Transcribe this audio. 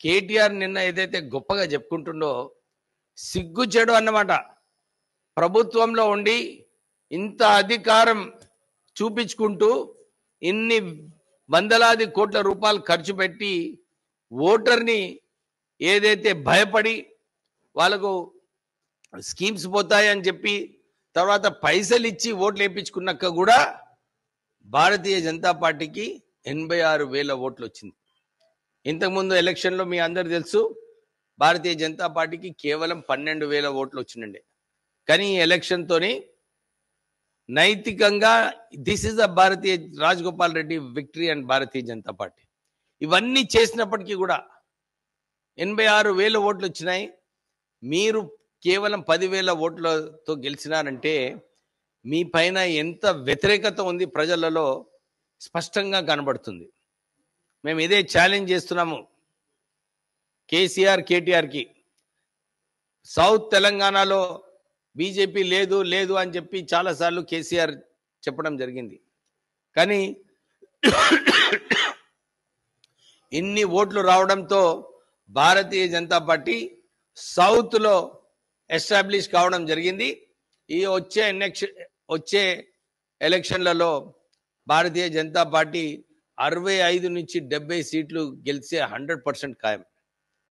కేటీఆర్ నిన్న ఏదైతే గొప్పగా చెప్పుకుంటుండో సిగ్గు చెడు అన్నమాట. ప్రభుత్వంలో ఉండి ఇంత అధికారం చూపించుకుంటూ ఇన్ని వందలాది కోట్ల రూపాయలు ఖర్చు పెట్టి ఓటర్ని ఏదైతే భయపడి వాళ్ళకు స్కీమ్స్ పోతాయని చెప్పి తర్వాత పైసలు ఇచ్చి ఓట్లు వేయించుకున్నాక కూడా భారతీయ జనతా పార్టీకి 86,000 ఓట్లు వచ్చింది. ఇంతకుముందు ఎలక్షన్లో మీ అందరు తెలుసు భారతీయ జనతా పార్టీకి కేవలం 12,000 ఓట్లు వచ్చినండి. కానీ ఈ ఎలక్షన్తోని నైతికంగా this is the Bharatiya Rajagopal Reddy victory and Bharatiya Janata party. ఇవన్నీ చేసినప్పటికీ కూడా 86,000 ఓట్లు వచ్చినాయి. మీరు కేవలం 10,000 ఓట్లతో గెలిచినారంటే మీ పైన ఎంత వ్యతిరేకత ఉంది ప్రజలలో స్పష్టంగా కనబడుతుంది. మేము ఇదే ఛాలెంజ్ చేస్తున్నాము కేసీఆర్ కేటీఆర్కి. సౌత్ తెలంగాణలో బీజేపీ లేదు లేదు అని చెప్పి చాలాసార్లు కేసీఆర్ చెప్పడం జరిగింది. కానీ ఇన్ని ఓట్లు రావడంతో భారతీయ జనతా పార్టీ సౌత్లో ఎస్టాబ్లిష్ కావడం జరిగింది. ఈ వచ్చే ఎలక్షన్లలో భారతీయ జనతా పార్టీ 65 నుంచి 70 సీట్లు గెలిచే 100% ఖాయం.